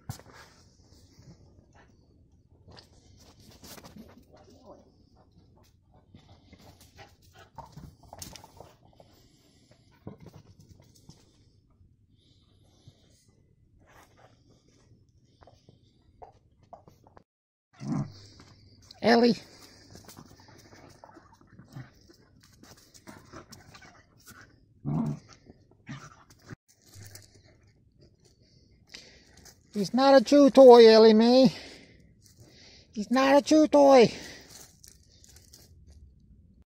Ellie. He's not a chew toy, Ellie Mae. He's not a chew toy.